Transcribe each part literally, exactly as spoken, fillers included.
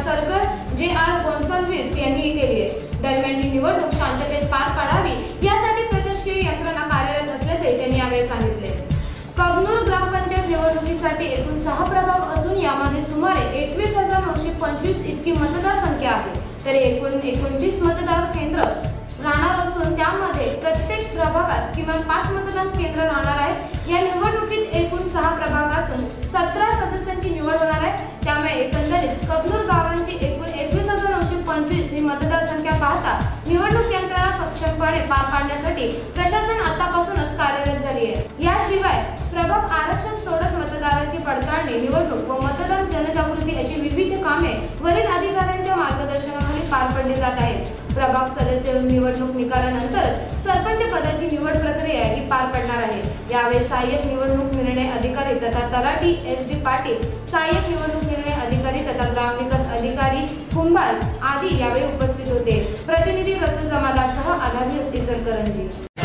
Circle जे R Gonsalves यांनी केली आहे। दरम्यान ही निवडणूक शांततेत पार पाडावी यासाठी प्रशासकीय यंत्रणा कार्यरत असल्याचे त्यांनी यावेळी सांगितले। कबनूर ग्रामपंचायत निवडणुकीसाठी एकूण सहा प्रभाग असून यामध्ये सुमारे एकवीस हजार नऊशे पंचवीस इतकी मतदार संख्या आहे, तर एकूण एकोणतीस मतदार केंद्र राहणार असून त्यामध्ये प्रत्येक प्रभागात किमान पाच मतदान केंद्र राहणार आहे। या निवडणुकीत एकूण सहा प्रभागातून सतरा सदस्यांची निवड होणार आहे। त्यामुळे एकंदरीत कबनूर गावांची एकूण एकवीस हजार नऊशे पंचवीस ही मतदार संख्या पाहता निवडणूक यंत्रणा सक्षमपणे पार पाडण्यासाठी प्रशासन आतापासूनच कार्यरत झाली आहे। याशिवाय प्रभाग आरक्षण सोडत मतदारांची पडताळणी, निवडणूक व मतदार जनजागृती अशी विविध कामे वरील अधिकाऱ्यांच्या मार्गदर्शनाखाली पार पडली जात आहेत। प्रभाग सदस्य निवडणूक निकालानंतर सरपंच पदाची निवड प्रक्रिया ही पार पडणार आहे। यावेळी सहाय्यक निवडणूक निर्णय अधिकारी तथा तलाठी एस डी पाटील, सहाय्यक निवडणूक निर्णय अधिकारी तथा ग्रामविकास अधिकारी कुंभार आदी यावेळी उपस्थित होते। प्रतिनिधी रसूल जमादारसह आधार न्यूज इचलकरंजी।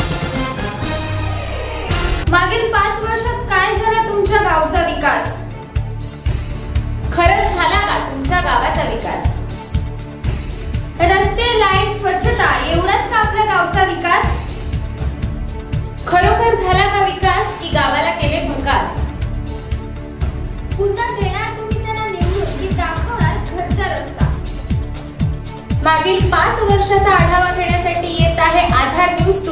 मागील पाच वर्षात काय झाला तुमच्या गावचा विकास? खरंच झाला का तुमच्या गावाचा विकास? रस्ते, लाईट, स्वच्छता एवढाच का आपल्या गावचा विकास? खरोखर झाला का विकास की गावाला केले भकास? पुन्हा देणार तुम्ही त्यांना निवडून की दाखवणार घरचा रस्ता? मागील पाच वर्षाचा आढावा घेण्यासाठी येत आहे आधार न्यूज